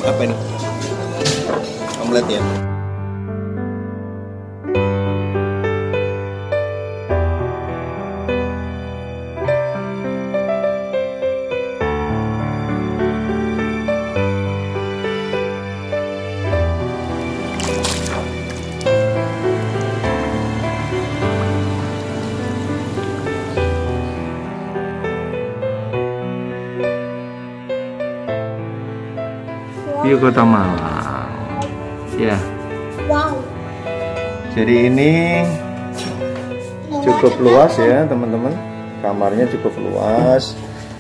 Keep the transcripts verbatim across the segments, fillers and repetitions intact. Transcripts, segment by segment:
Apa ini? Omelet ya. View Kota Malang. Ya. Wow. Jadi ini cukup luas ya, teman-teman. Kamarnya cukup luas.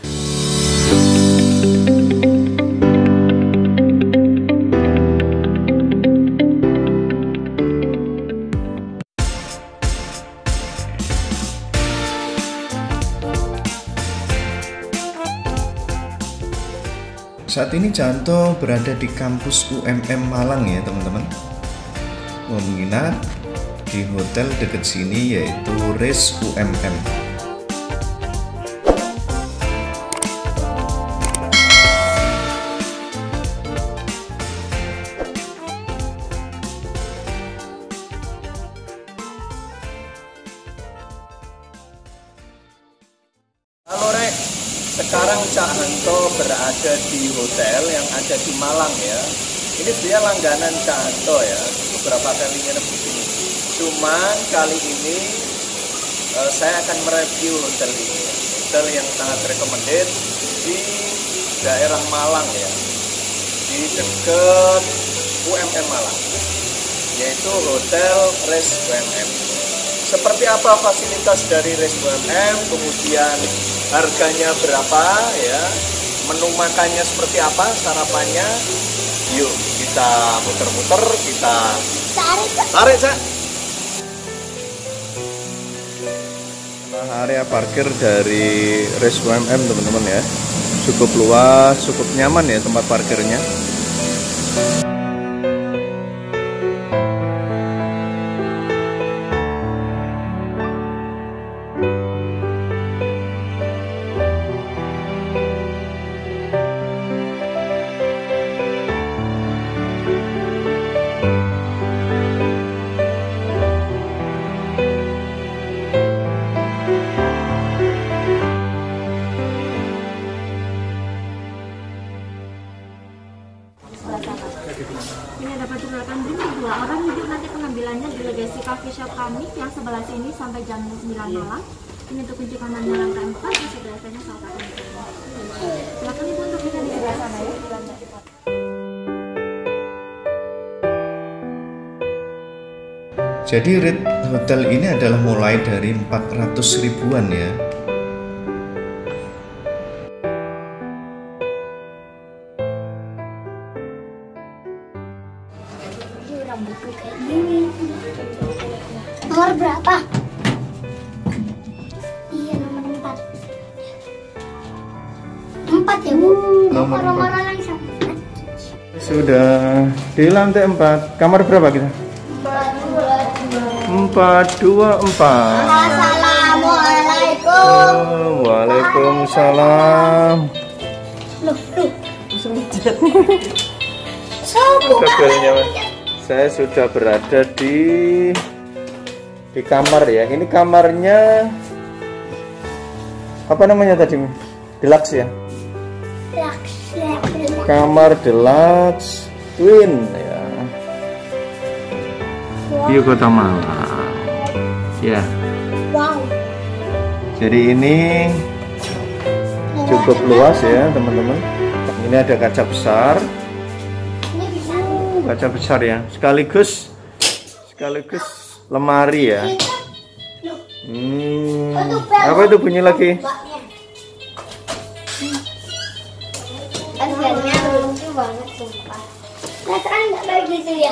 Saat ini Canto berada di kampus U M M Malang ya teman-teman. Menginap di hotel dekat sini yaitu Res U M M. Halo Rek, sekarang Cak Hanto berada di hotel yang ada di Malang ya. Ini dia langganan Cak Hanto ya, beberapa kali nginep di sini. Cuman kali ini uh, saya akan mereview hotel ini, hotel yang sangat recommended di daerah Malang ya, di dekat U M M Malang, yaitu Hotel Res U M M. Seperti apa fasilitas dari Res U M M, kemudian harganya berapa ya, menu makannya seperti apa, sarapannya, yuk kita muter-muter, kita Tarik. tarik Cak. Nah, area parkir dari Res U M M teman-teman ya, cukup luas, cukup nyaman ya tempat parkirnya. Ini dapat digunakan dua orang hidup, nanti pengambilannya di Legacy Coffee Shop kami yang sebelah sini sampai jam sembilan malam. Ini untuk kunci kanannya lantai empat, di sebelah sana salah satu. Silakan ibu untuk bisa di sebelah sana ya. Jadi rate hotel ini adalah mulai dari empat ratus ribuan ya. Rambutku kayak gini. Nomor berapa? Iya, nomor empat. Empat ya bu? Nomor Nomor empat. yang sama. Sudah di lantai empat. Kamar berapa kita? Empat dua empat. Assalamualaikum. Waalaikumsalam. Loh, loh. Sopo Ada belnya, Mas. Saya sudah berada di di kamar ya. Ini kamarnya apa namanya tadi? Deluxe ya. Kamar deluxe twin ya. View Kota Malang. Ya. Wow. Jadi ini cukup luas ya, teman-teman. Ini ada kaca besar. Ini bisa. Kaca besar ya, sekaligus sekaligus lemari ya. Hmm, apa itu bunyi lagi? Harganya lucu banget sumpah. Perasaan nggak kayak gitu ya?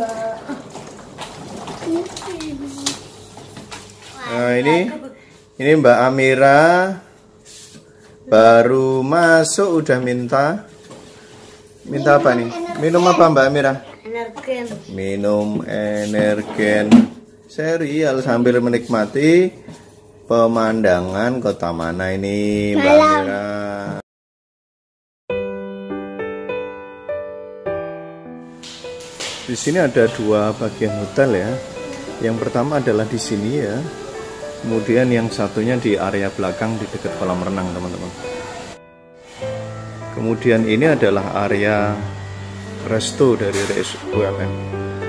Nah ini ini Mbak Amira baru masuk udah minta minta apa nih? Minum apa Mbak Amira? Energen. Minum energen serial sambil menikmati pemandangan kota mana ini Mbak Malang. Amira. Di sini ada dua bagian hotel ya. Yang pertama adalah di sini ya. Kemudian yang satunya di area belakang di dekat kolam renang, teman-teman. Kemudian ini adalah area resto dari Res U M M.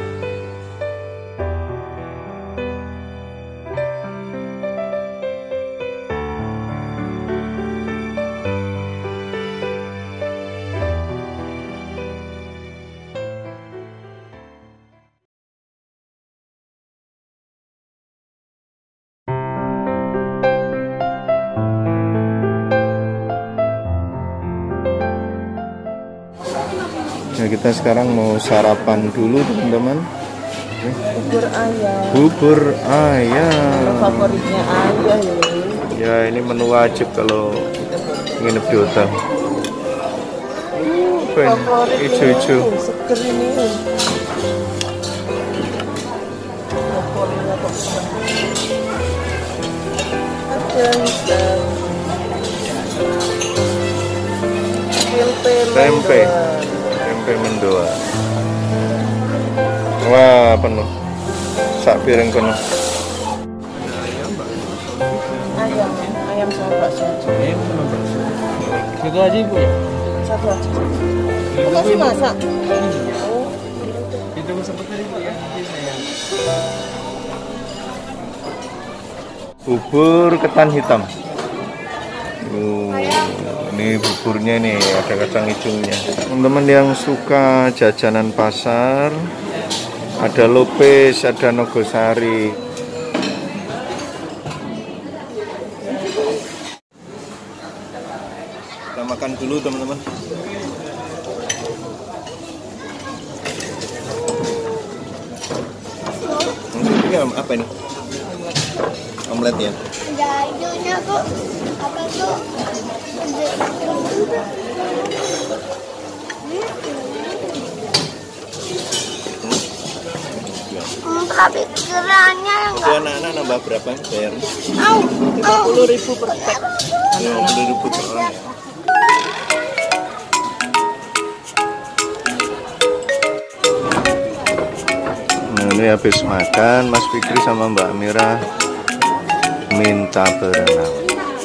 Nah, kita sekarang mau sarapan dulu, teman-teman. Bubur ayam. Bubur ayam. Favoritnya ayah ya. Ya, ini menu wajib kalau nginep di hotel. Uh, Favorit hijau-hijau. ini, seger ini. Favoritnya kok ada hitam. Tempe. Tempe. Tempe mendoan. Wah, penuh. Sak piring penuh. Ayam, ayam sama bakso. Ayam sama bakso. Satu aja ibu ya? Satu aja. Kok masih masak? Oh. Itu sempat tadi bu ya? Bubur ketan hitam. Uh, ini buburnya nih, ada kacang hijaunya. Teman-teman yang suka jajanan pasar, ada Lopez, ada Nogosari. Kita makan dulu, teman-teman. Ini apa ini? Omelet ya? Jadinya kok apa tuh? Enggak pikirannya Itu anak-anak nambah berapa bayar? Au, tiga puluh ribu per pack. lima puluh ribu per orang ya? Nah, ini habis makan, Mas Fikri sama Mbak Mira minta berenang.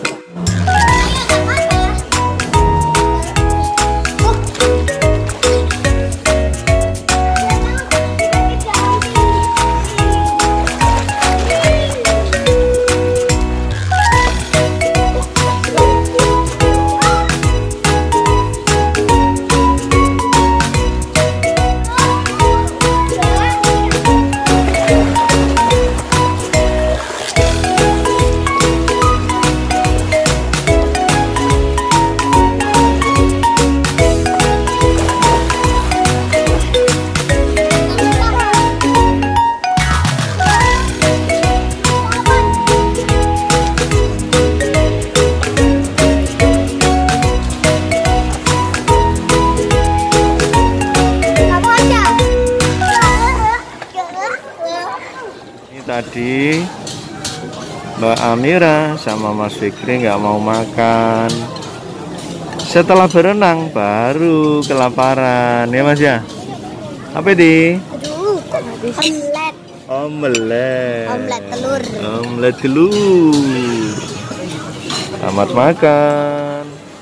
Tadi Mbak Amira sama Mas Fikri nggak mau makan. Setelah berenang baru kelaparan ya Mas ya. Apa di? aduh, kok omelet. Omelet. Omelet telur. Omelet telur. Selamat makan.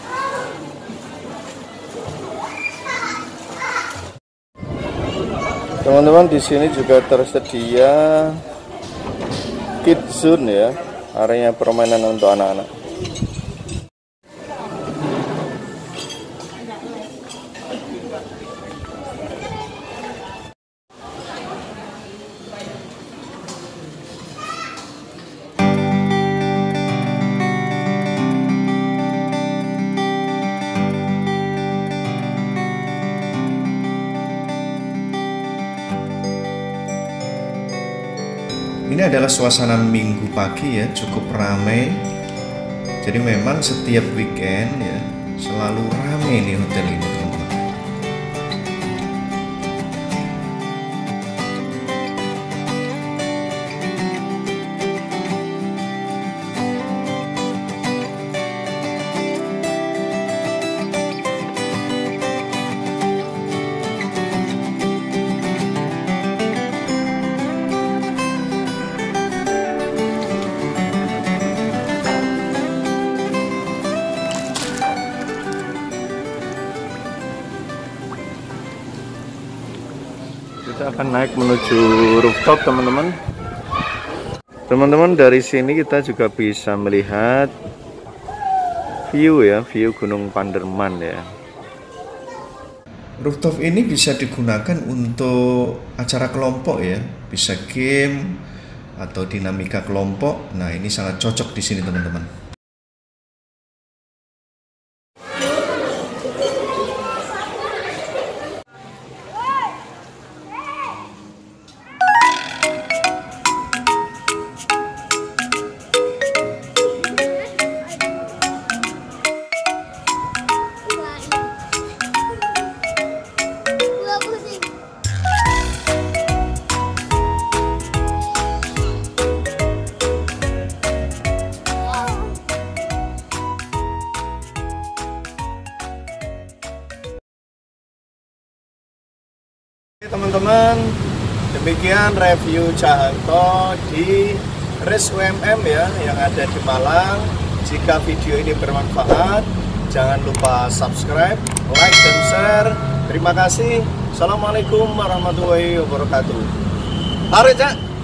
Teman-teman, di sini juga tersedia Kids Zone ya, area permainan untuk anak-anak. Ini adalah suasana minggu pagi ya, cukup ramai. Jadi memang setiap weekend ya selalu ramai nih hotel ini, teman-teman. Kita akan naik menuju rooftop, teman-teman. Teman-teman, dari sini kita juga bisa melihat view ya, view Gunung Panderman ya. Rooftop ini bisa digunakan untuk acara kelompok ya, bisa game atau dinamika kelompok. Nah, ini sangat cocok di sini, teman-teman. Teman-teman, demikian review Cahanto di Res U M M ya yang ada di Malang. Jika video ini bermanfaat, jangan lupa subscribe, like, dan share. Terima kasih. Assalamualaikum warahmatullahi wabarakatuh. Tarik, Cak.